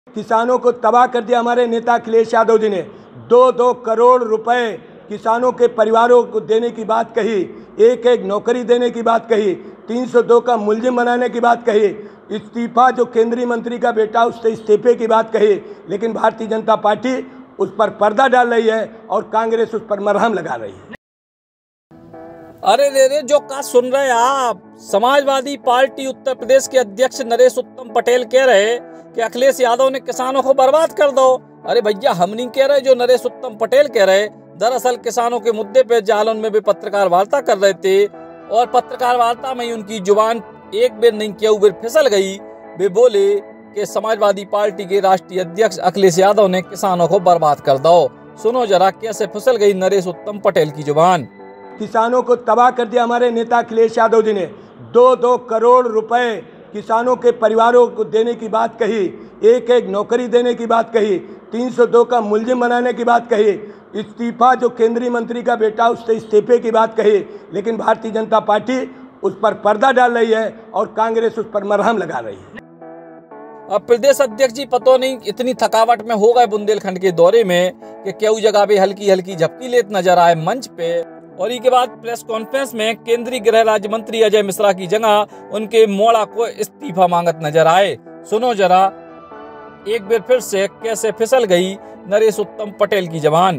किसानों को तबाह कर दिया हमारे नेता अखिलेश यादव जी ने। 2-2 करोड़ रुपए किसानों के परिवारों को देने की बात कही, एक एक नौकरी देने की बात कही, 302 का मुलजिम बनाने की बात कही, इस्तीफा जो केंद्रीय मंत्री का बेटा उससे इस्तीफे की बात कही, लेकिन भारतीय जनता पार्टी उस पर पर्दा डाल रही है और कांग्रेस उस पर मरहम लगा रही है। अरे रे जो का सुन रहे आप। समाजवादी पार्टी उत्तर प्रदेश के अध्यक्ष नरेश उत्तम पटेल कह रहे कि अखिलेश यादव ने किसानों को बर्बाद कर दो। अरे भैया, हम नहीं कह रहे, जो नरेश उत्तम पटेल कह रहे। दरअसल किसानों के मुद्दे पे जालौन में भी पत्रकार वार्ता कर रहे थे और पत्रकार वार्ता में उनकी जुबान एक बेर नहीं किया बेर फिसल गई। वे बोले कि समाजवादी पार्टी के राष्ट्रीय अध्यक्ष अखिलेश यादव ने किसानों को बर्बाद कर दो। सुनो जरा कैसे फिसल गई नरेश उत्तम पटेल की जुबान। किसानों को तबाह कर दिया हमारे नेता अखिलेश यादव जी ने। 2-2 करोड़ रुपए किसानों के परिवारों को देने की बात कही, एक एक नौकरी देने की बात कही, 302 का मुलजिम बनाने की बात कही, इस्तीफा जो केंद्रीय मंत्री का बेटा उससे इस्तीफे की बात कही, लेकिन भारतीय जनता पार्टी उस पर पर्दा डाल रही है और कांग्रेस उस पर मरहम लगा रही है। अब प्रदेश अध्यक्ष जी पतो नहीं इतनी थकावट में हो गए बुंदेलखंड के दौरे में कि क्यों जगह पे हल्की हल्की झपकी लेत नजर आए मंच पे। और इसके बाद प्रेस कॉन्फ्रेंस में केंद्रीय गृह राज्य मंत्री अजय मिश्रा की जगह उनके मोड़ा को इस्तीफा मांगत नजर आए। सुनो जरा एक बार फिर से कैसे फिसल गई नरेश उत्तम पटेल की जबान।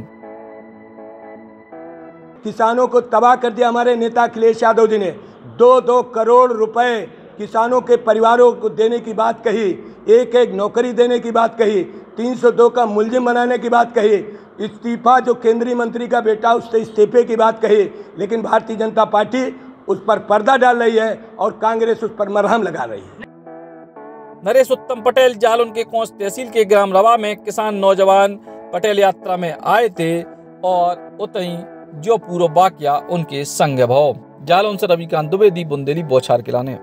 किसानों को तबाह कर दिया हमारे नेता अखिलेश यादव जी ने। 2-2 करोड़ रुपए किसानों के परिवारों को देने की बात कही, एक एक नौकरी देने की बात कही, 302 का मुलजिम बनाने की बात कही, इस्तीफा जो केंद्रीय मंत्री का बेटा उससे इस्तीफे की बात कही, लेकिन भारतीय जनता पार्टी उस पर पर्दा डाल रही है और कांग्रेस उस पर मरहम लगा रही है। नरेश उत्तम पटेल जालौन के कोंच तहसील के ग्राम रवा में किसान नौजवान पटेल यात्रा में आए थे और उतई जो पूरा वाकया उनके संग भाव। जालौन से रविकांत द्विवेदी, बुंदेली बौछार किलाने।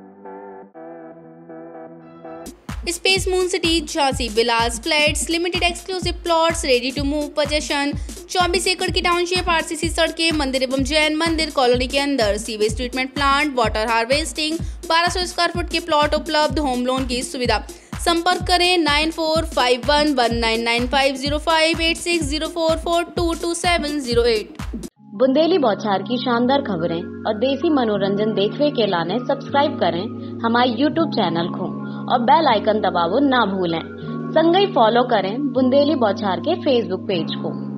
Space moon city Jhansi Vilas flats limited exclusive plots ready to move possession 24 एकड़ की टाउनशिप, आरसीसी सड़कें, मंदिर एवं जैन मंदिर कॉलोनी के अंदर, sewage treatment plant, water harvesting, 1200 square foot के प्लॉट उपलब्ध, होम लोन की सुविधा। संपर्क करें 94519950586044222708। बुंदेली बौछार की शानदार खबरें और देसी मनोरंजन देखने के लाने सब्सक्राइब करें हमारे YouTube चैनल को और बेल आइकन दबावो ना भूलें। संगई फॉलो करें बुंदेली बौछार के Facebook पेज को।